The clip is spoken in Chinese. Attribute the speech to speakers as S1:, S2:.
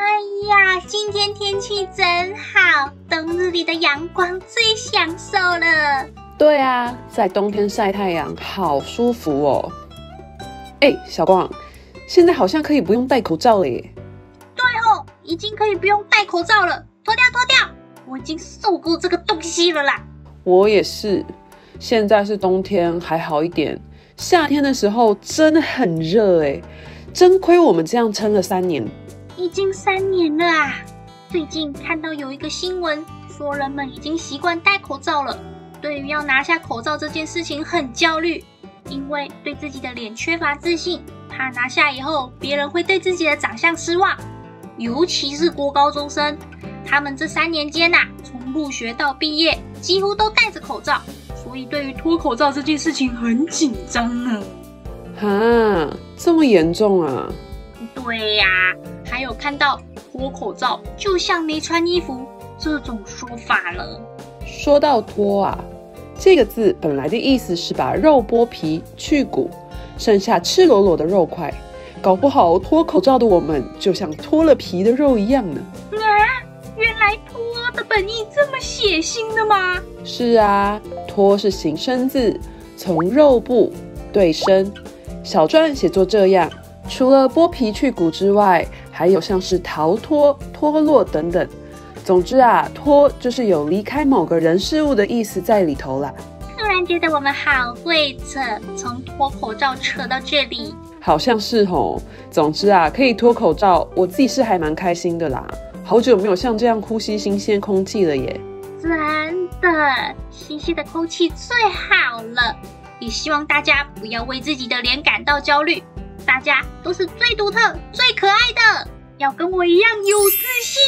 S1: 哎呀，今天天气真好，冬日里的阳光最享受了。
S2: 对啊，在冬天晒太阳好舒服哦。小光，现在好像可以不用戴口罩了耶。
S1: 对哦，已经可以不用戴口罩了，脱掉，我已经受够这个东西了啦。
S2: 我也是，现在是冬天还好一点，夏天的时候真的很热耶，真亏我们这样撑了3年。
S1: 已经3年了啊！最近看到有一个新闻，说人们已经习惯戴口罩了，对于要拿下口罩这件事情很焦虑，因为对自己的脸缺乏自信，怕拿下以后别人会对自己的长相失望。尤其是国高中生，他们这3年间从入学到毕业，几乎都戴着口罩，所以对于脱口罩这件事情很紧张呢。
S2: 哈，这么严重啊？
S1: 对呀，还有看到脱口罩就像没穿衣服这种说法呢。
S2: 说到脱啊，这个字本来的意思是把肉剥皮去骨，剩下赤裸裸的肉块，搞不好脱口罩的我们就像脱了皮的肉一样呢。
S1: 原来脱的本意这么血腥的吗？
S2: 是啊，脱是形声字，从肉部对身，小篆写作这样。除了剥皮去骨之外，还有像是逃脱、脱落等等。总之脱就是有离开某个人事物的意思在里头啦。
S1: 突然觉得我们好会扯，从脱口罩扯到这里。
S2: 好像是吼。总之可以脱口罩，我自己是还蛮开心的啦。好久没有像这样呼吸新鲜空气了耶。
S1: 真的，新鲜的空气最好了。也希望大家不要为自己的脸感到焦虑。大家都是最独特、最可爱的，要跟我一样有自信。